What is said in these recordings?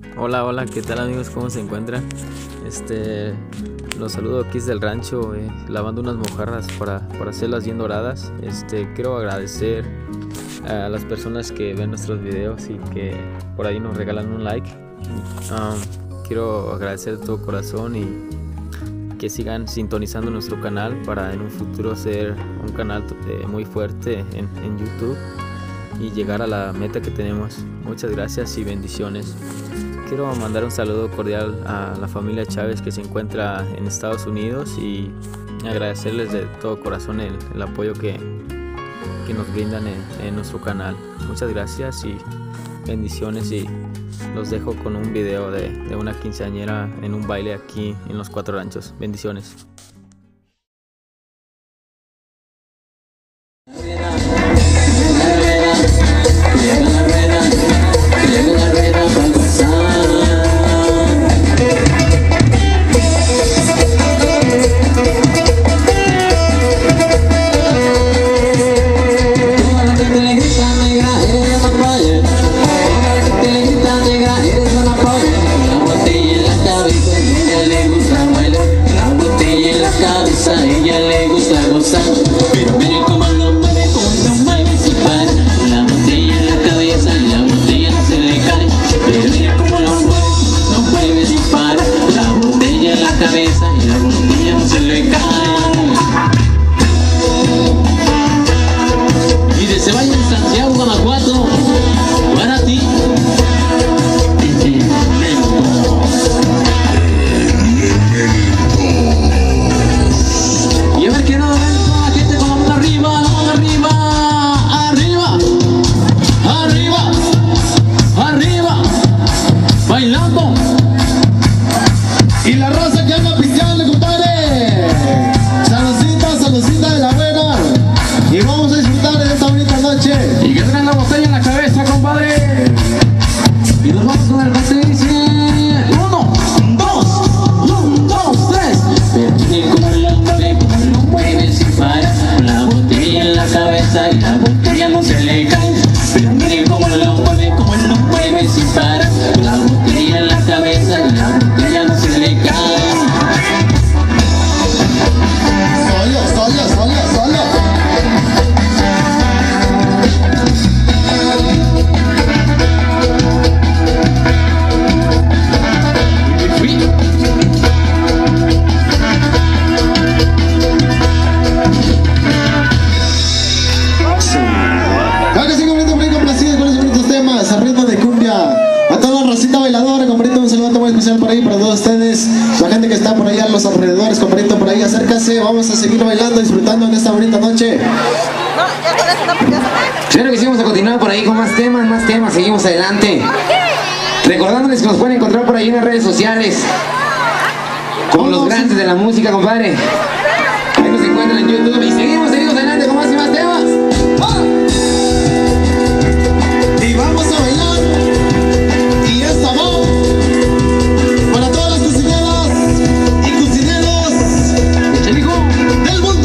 Hola, hola, ¿qué tal amigos? ¿Cómo se encuentran? Los saludo aquí desde el rancho, lavando unas mojarras para hacerlas bien doradas. Quiero agradecer a las personas que ven nuestros videos y que por ahí nos regalan un like. Quiero agradecer de todo corazón y que sigan sintonizando nuestro canal para en un futuro ser un canal muy fuerte en YouTube y llegar a la meta que tenemos. Muchas gracias y bendiciones. Quiero mandar un saludo cordial a la familia Chávez que se encuentra en Estados Unidos y agradecerles de todo corazón el apoyo que nos brindan en nuestro canal. Muchas gracias y bendiciones, y los dejo con un video de una quinceañera en un baile aquí en Los Cuatro Ranchos. Bendiciones. A ella le gusta gozar, pero mire cómo lo mueve sin parar. La botella en la cabeza y la botella no se le cae. Pero mire cómo lo mueve sin parar. La botella en la cabeza y la botella no se le cae. Y de Ceballos, Santiago, Guanajuato, para ti. Y a ver que no ven toda la gente con la mano arriba, arriba, arriba, arriba, bailando. Y la raza que anda pisteando, compadre. Saludcita de la buena. Y vamos a disfrutar de esta bonita noche. Y que tengan la botella en la cabeza, compadre. Y nos vamos con el bate, dice 1, 2, 3. Pero miren cómo lo mueve sin parar. La botella en la cabeza y la botella no se le cae. Pero miren cómo lo mueve sin parar. La botella en la cabeza y la botella no se le cae. Solo. Ritmo de cumbia, a toda la racita bailadora, compadrito, un saludo muy especial por ahí para todos ustedes, la gente que está por allá en los alrededores, compadrito, por ahí acércase, vamos a seguir bailando, disfrutando en esta bonita noche. Claro que sí, vamos a continuar por ahí con más temas, seguimos adelante, recordándoles que nos pueden encontrar por ahí en las redes sociales, con los grandes de la música, compadre, ahí nos encuentran en YouTube y seguimos adelante con más y más temas. Y vamos a bailar. Y esta va para todas las cocineras y cocineros del mundo.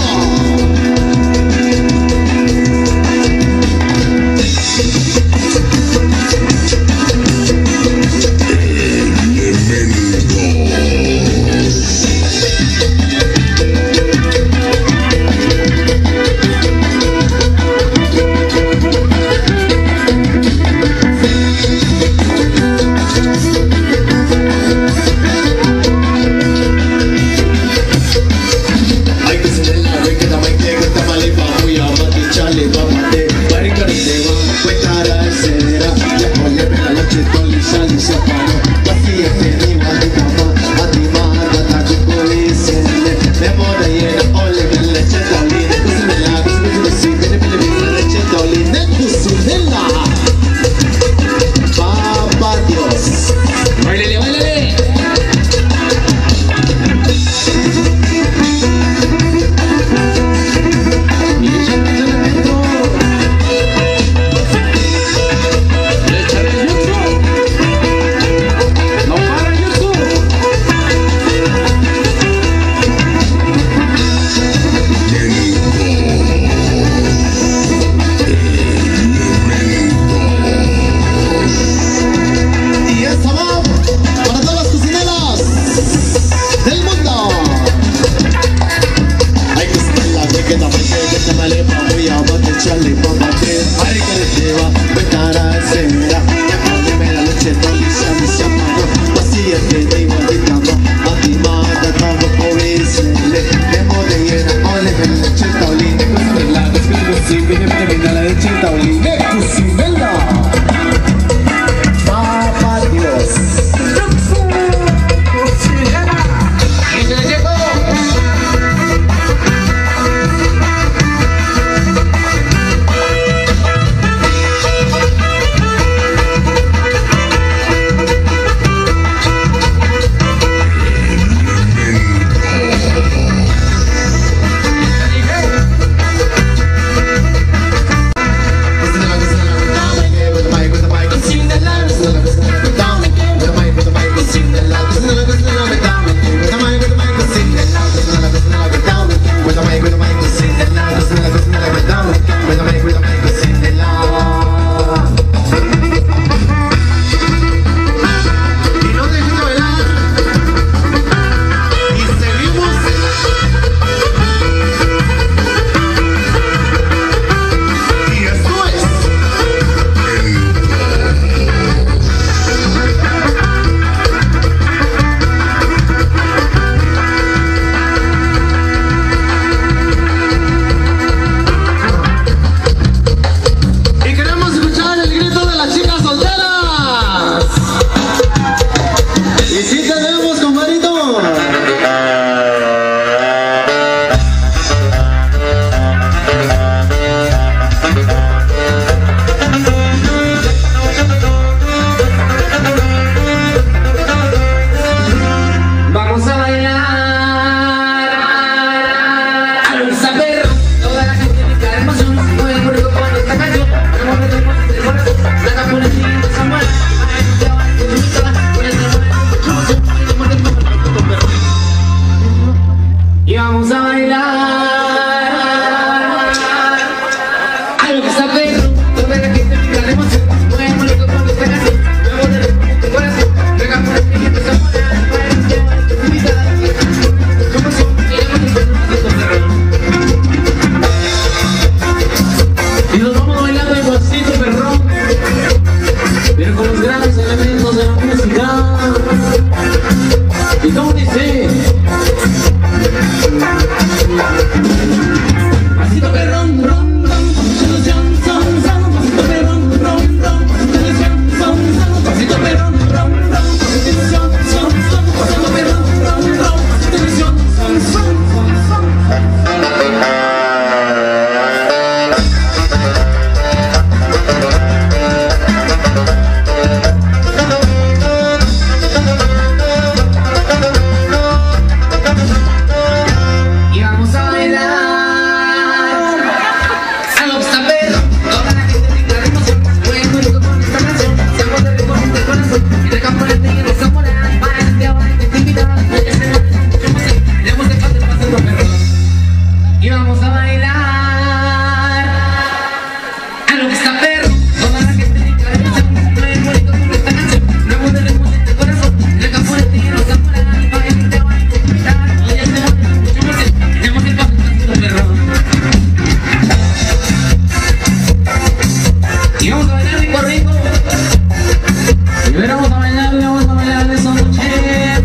vamos a bailar esa noche.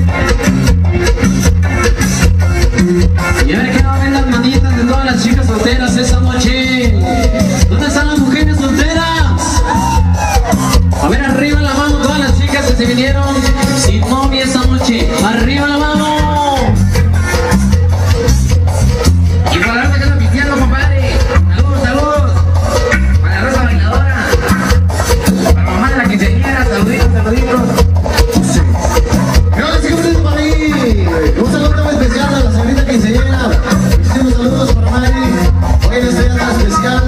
Y a ver qué va a ver las manitas de todas las chicas solteras esa noche. ¿Dónde están las mujeres solteras? A ver, arriba la mano todas las chicas que se vinieron sin novia esa noche. Arriba la mano. Y para la raza que está pisteando, compadre. Saludos, saludos. Para la raza bailadora. Para la mamá de la quinceañera, saluditos, saluditos. Gracias, chicos, por ahí. Un saludo muy especial a la señorita quinceañera. Muchísimos saludos para Mari. Hoy en este día tan especial.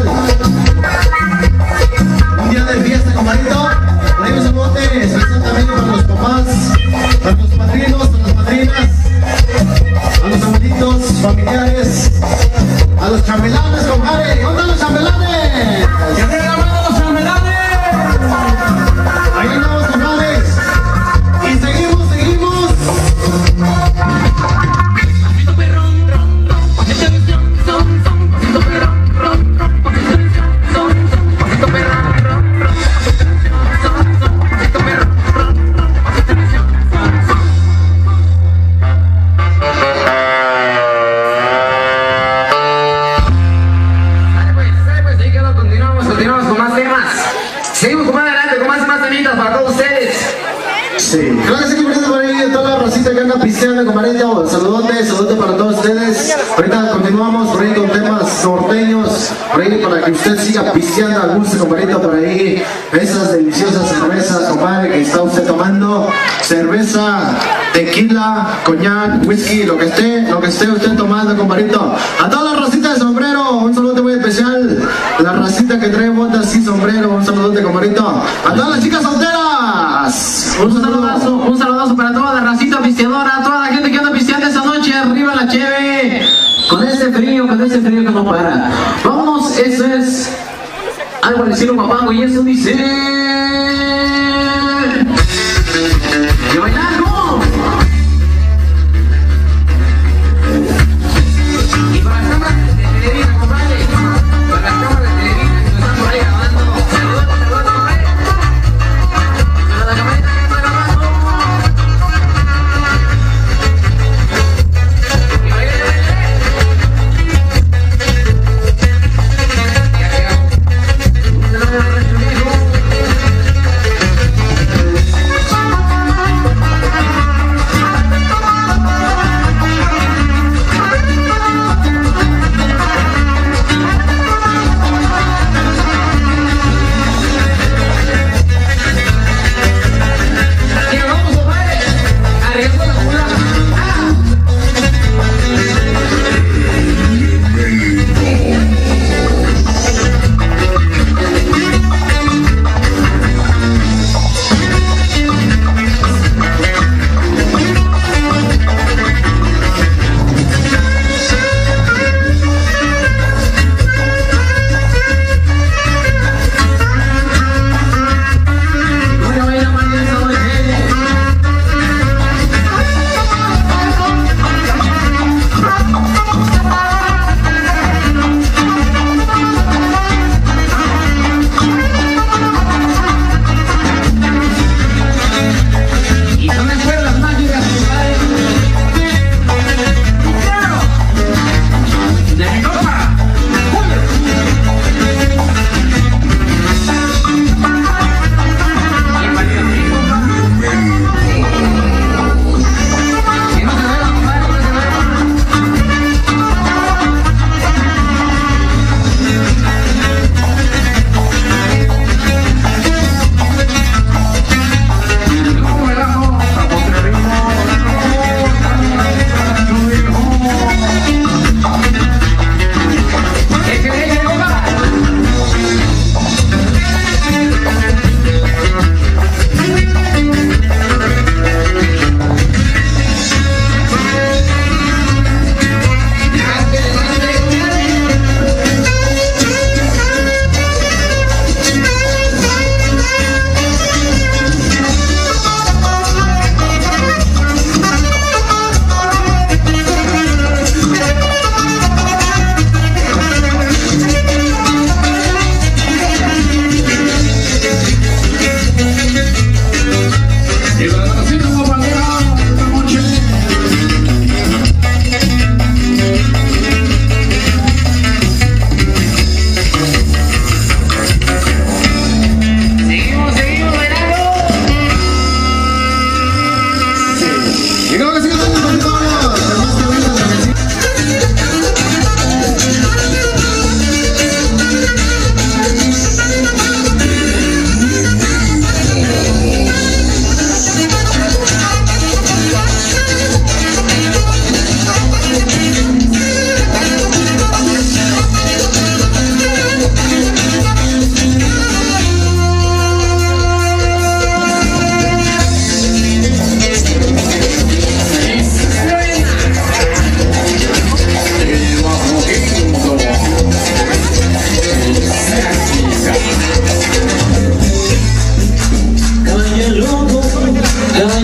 Un día de fiesta, compadrito. Por ahí un saludote especial también para los papás, para los padrinos, para las madrinas, a los abuelitos, familiares, a los chambelanes, compadre. ¿Dónde están los chambelanes? ¡Que arriba la mano los chambelanes! Ahí andamos, compadres. Y seguimos, seguimos. Pasito perrón, pasito visión, son, pasito perrón, pasito visión, son, pasito perrón, pasito perrón, pasito visión, Sale pues, ahí quedó, continuamos con más temas. Seguimos con más adelante, con más temitas para todos ustedes. Sí, claro que sí, compadre, por ahí toda la racita que anda pisteando, compadrito. Saludote para todos ustedes. Ahorita continuamos por ahí con temas norteños, por ahí para que usted siga pisteando a gusto, compadrito, por ahí. Esas deliciosas cervezas, compadre, que está usted tomando. Cerveza, tequila, coñac, whisky, lo que esté usted tomando, compadrito. A toda la racita de sombrero, un saludo muy especial. La racita que trae botas y sombrero, un saludote, compadrito. A todas las chicas solteras. Un saludazo para toda la racita pisteadora, toda la gente que anda pisteando esta noche, arriba la cheve, con ese frío que no para. Vamos, eso es algo al estilo Guapango y eso dice... ¡Y bailando! Y para las cámaras de Televisa, compadre, para las cámaras de Televisa que nos están por ahí grabando, saludos, compadre. Para la camarita que está grabando. Y baile. Y aquí, un saludo a nuestro viejo.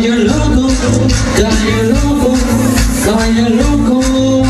Caballo loco, caballo loco, caballo loco.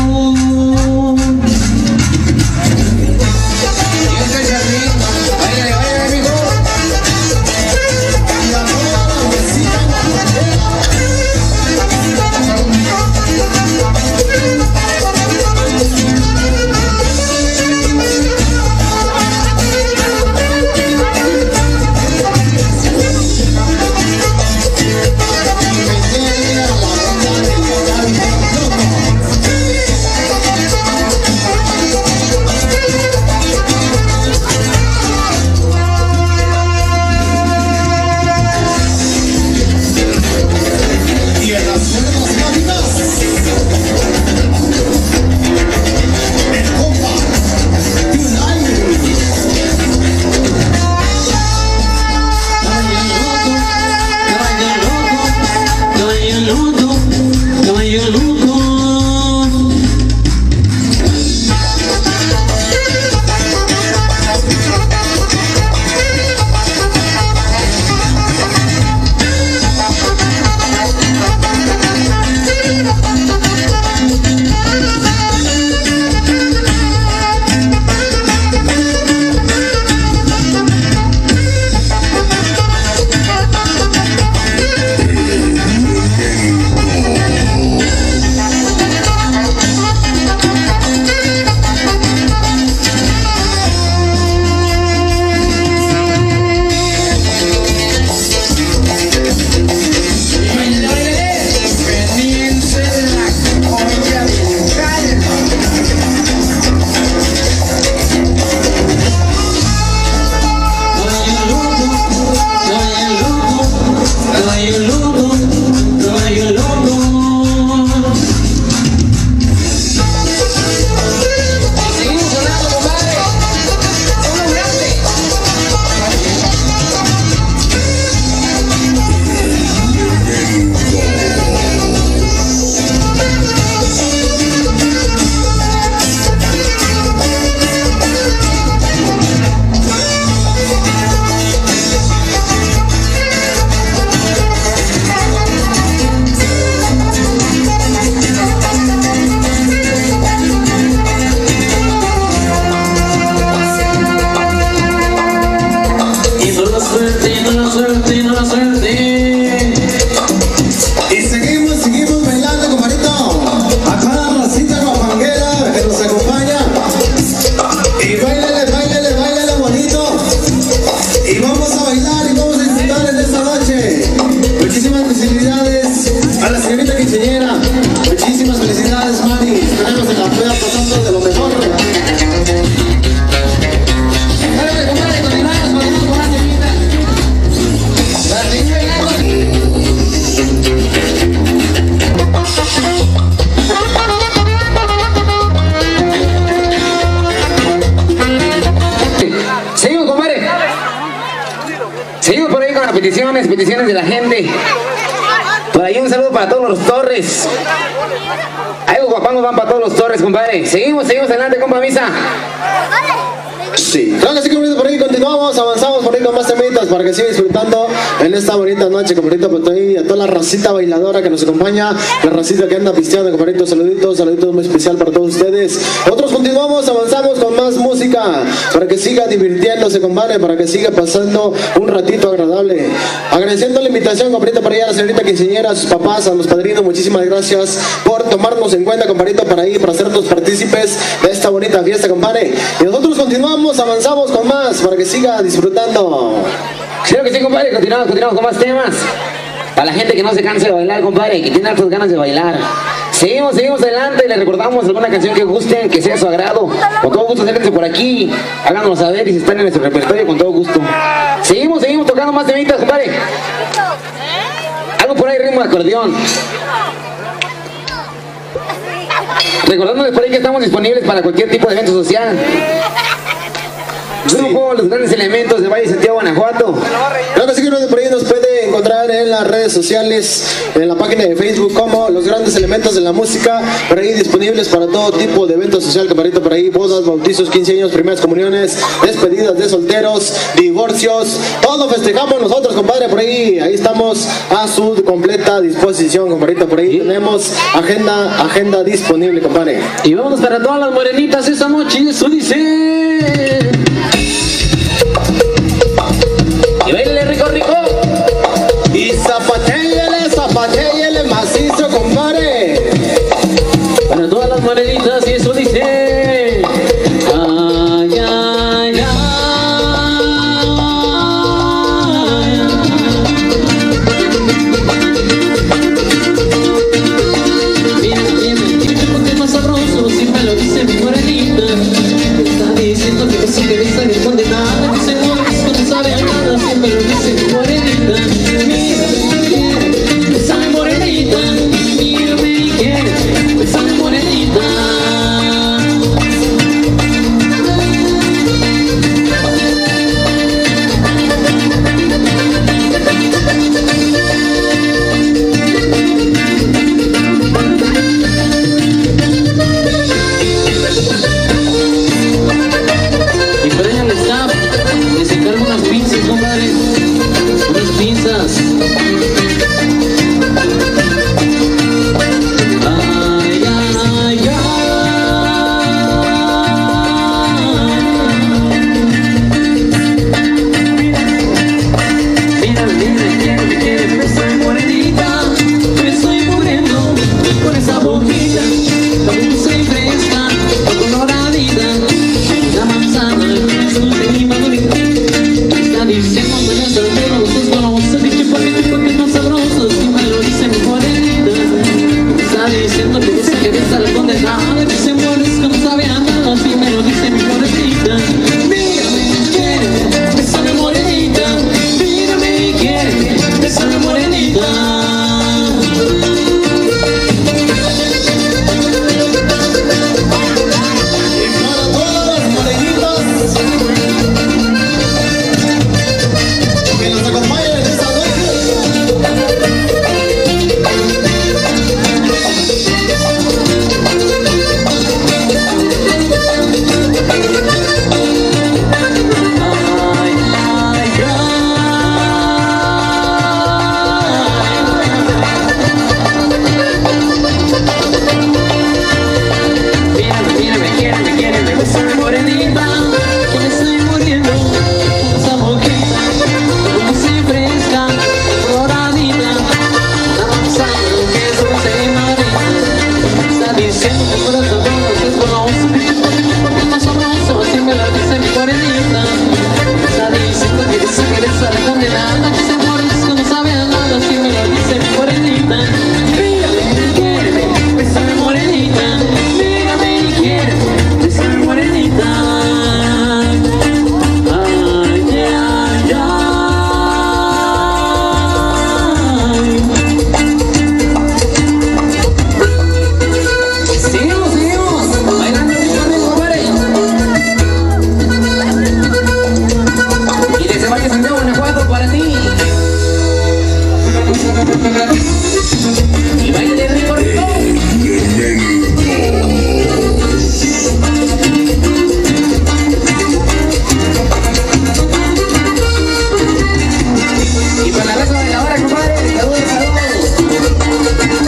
Peticiones de la gente. Por ahí un saludo para todos los Torres. Ahí los guapangos van para todos los Torres, compadre. Seguimos adelante, compa Misa. Sí, claro que sí, por ahí continuamos, avanzamos por ahí con más temitas para que siga disfrutando en esta bonita noche, compadrito, pues ahí a toda la racita bailadora que nos acompaña, la racita que anda pisteando, compadrito, saluditos muy especial para todos ustedes. Otros continuamos, avanzamos con más música para que siga divirtiéndose, compadre, para que siga pasando un ratito agradable. Agradeciendo la invitación, compadrito, para ir a la señorita quinceañera, a sus papás, a los padrinos, muchísimas gracias por tomarnos en cuenta, compadrito, para ir, para hacernos partícipes de esta bonita fiesta, compadre. Y nosotros continuamos, avanzamos con más para que siga disfrutando. Creo que sí, compadre, continuamos con más temas. Para la gente que no se canse de bailar, compadre, que tiene altas ganas de bailar. Seguimos adelante, les recordamos alguna canción que gusten, que sea de su agrado. Con todo gusto, acérquense por aquí, háganos saber y si están en nuestro repertorio, con todo gusto. Seguimos tocando más temitas, compadre. Algo por ahí, ritmo de acordeón. Recordándoles por ahí que estamos disponibles para cualquier tipo de evento social. Grupo Los Grandes Elementos de Valle de Santiago, Guanajuato. Claro que sí, que por ahí nos puede encontrar encontrar en las redes sociales, en la página de Facebook como Los Grandes Elementos de la Música, por ahí disponibles para todo tipo de evento social, camarita, por ahí bodas, bautizos, 15 años, primeras comuniones, despedidas de solteros, divorcios, todo festejamos nosotros, compadre, por ahí estamos a su completa disposición, compadrito, por ahí tenemos agenda disponible, compadre. Y vámonos para todas las morenitas esta noche, eso dice. Y baile rico, rico. Y zapatéele macizo, compadre. Para todas las morenitas y eso dice. Ay, ay, ay. Mira, porque es más sabroso, siempre lo dice mi morenita. Está diciendo que sí que ves a mi condenada, que se muere, que no sabe a nada, siempre lo dice mi morenita. Mira, esa morenita, mírame y quiere, esa morenita. Y por ella le está, le se encarga unas pinzas, compadre, unas pinzas. Ay, ay, ay. Mírame, me quiere, me soy morenita, me estoy muriendo con esa boquita, la dulce y fresca, la coloradita, la manzana, es dulce y madurita. Está diciendo que no es soltero, los desconocidos, dicho porque es más sabroso, siempre lo dice mi morenita. Está diciendo que dice que ves a la condenada, que se muere, es que no sabe a nada, siempre lo dice mi morenita. Mírame, quiere, besa mi morenita, mírame, quiere, besa mi morenita. Que nos acompañen en esta noche. Ay, ay, mírame, quiere, me besa mi morenita, que me estoy muriendo con esa boquita, como si fresca, coloradita, la manzana que es dulce y madurita. Está diciendo que por eso todo es desconocido, porque es más sabroso, así me lo dice mi morenita. Está diciendo que dice que eres a la condenada, que se muere, que no sabe a nada, así me lo dice mi morenita. Mírame, quiéreme, besa mi morenita, mírame y quiéreme, besa mi morenita. Ay, ay, ay. Seguimos, bailando rico, compadre. Y desde Valle Santiago, Guanajuato, para ti. Y baile rico, rico. Y para la raza de la hora, compadre, saludos, saludos.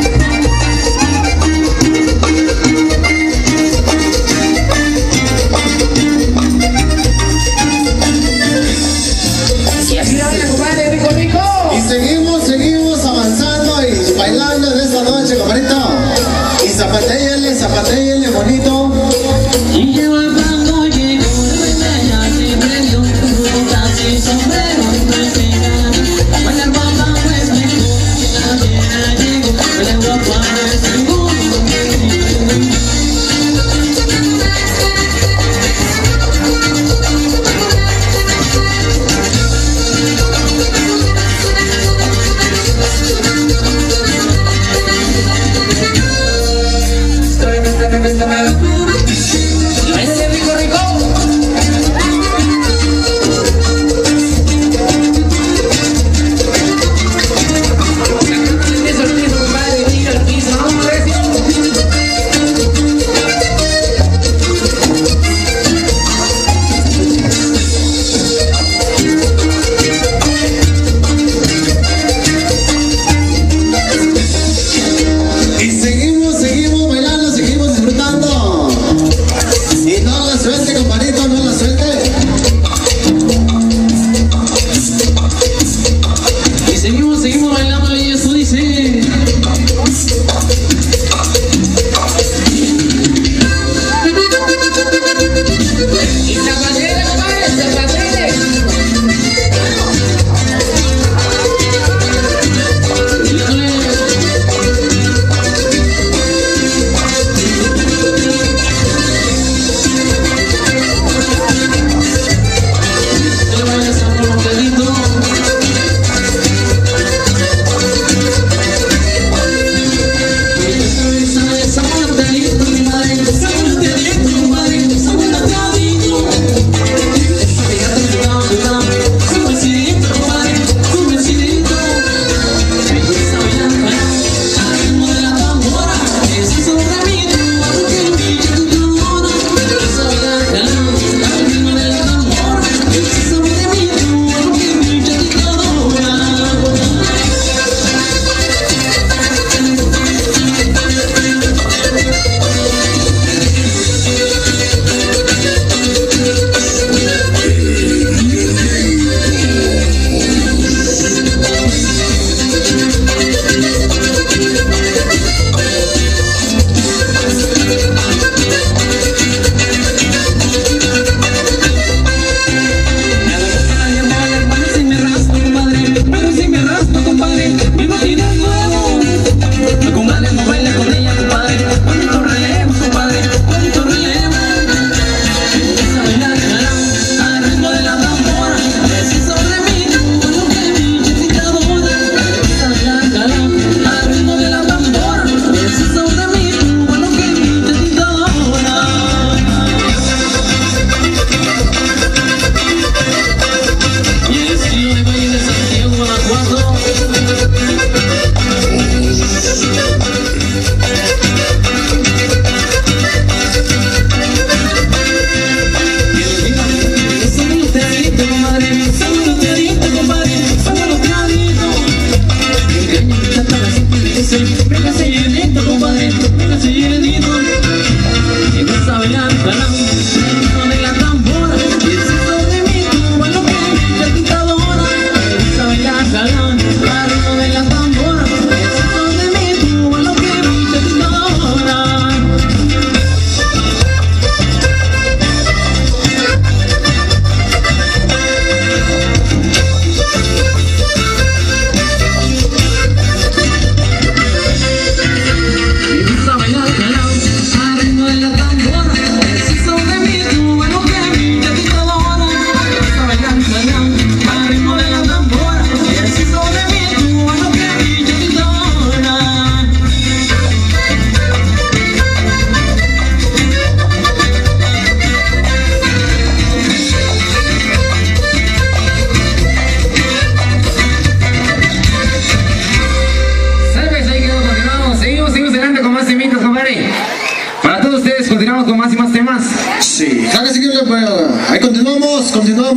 Y así la baila, compadre, rico, rico. Y seguimos avanzando y bailando en esta noche, compadrito. Y zapatéele bonito. Y llegó el blanco, llegó la botella, se prendió, botas y sombrero, no es legal. Bailar bamba no es mejor, la fiera llegó, bailar guapa no es seguro.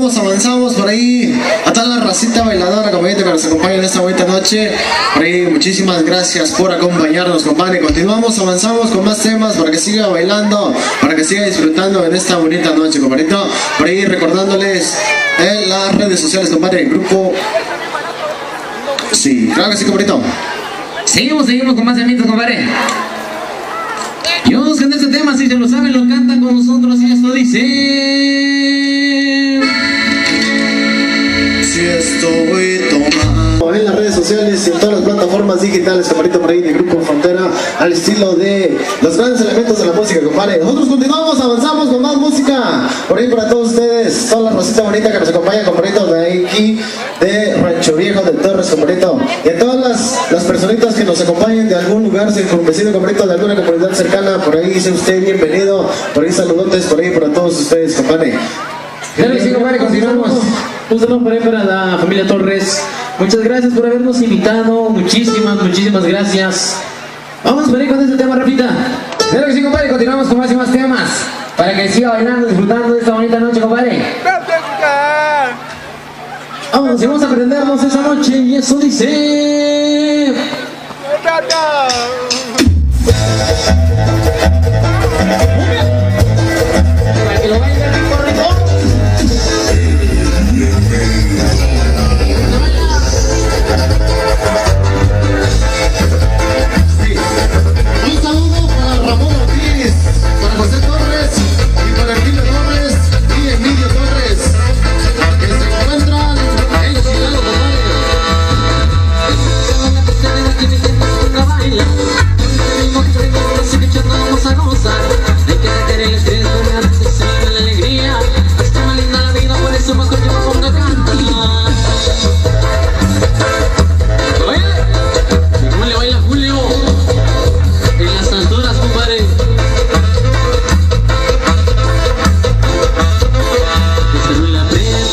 avanzamos por ahí. A toda la racita bailadora, compadre, que nos acompaña en esta bonita noche. Por ahí, muchísimas gracias por acompañarnos, compadre. Continuamos, avanzamos con más temas para que siga bailando, para que siga disfrutando en esta bonita noche, compadrito. Por ahí, recordándoles en las redes sociales, compadre, el grupo. Sí, claro que sí, compadrito. Seguimos con más temitas, compadre. Y vamos con este tema, si se lo saben, lo cantan con nosotros y esto dice... Si estoy tomando. En las redes sociales y en todas las plataformas digitales, compadrito, por ahí de Grupo Frontera, al estilo de los grandes elementos de la música, compadre. Nosotros continuamos, avanzamos con más música. Por ahí para todos ustedes, toda la rosita bonita que nos acompaña, compadrito, de aquí, de Rancho Viejo de Torres, compadrito. Y a todas las personitas que nos acompañen de algún lugar circunvecino, compadrito, de alguna comunidad cercana, por ahí sea usted bienvenido. Por ahí saludotes, por ahí para todos ustedes, compadre. Claro que sí, compadre, continuamos. Un saludo por ahí para la familia Torres. Muchas gracias por habernos invitado. Muchísimas gracias. Vamos por ahí con este tema, Rafita. Claro que sí, compadre, continuamos con más y más temas para que siga bailando, disfrutando de esta bonita noche, compadre. Vamos, y vamos a aprendernos esa noche y eso dice... Para que lo bailen rico, rico. Un saludo para Ramón Ortiz, para José Torres y para Emilio Torres y Emilio Torres, que se encuentran en el cielo, Vamos a gozar, hay que meter el estrés, que se vive la alegría. Está más linda la vida, por eso más que yo me pongo a cantar. Oye, ¿cómo le baila Julio? En las alturas, compadre.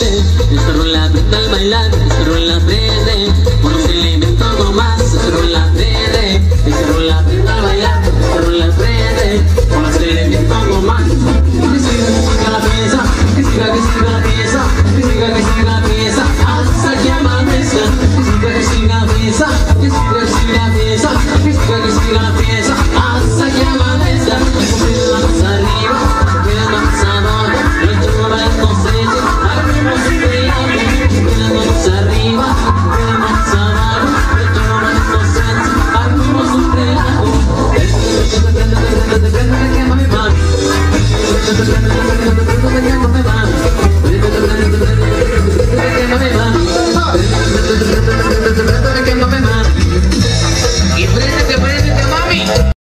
Esta rola aprende al bailar, esta rola aprende por los elementos nomás, esta rola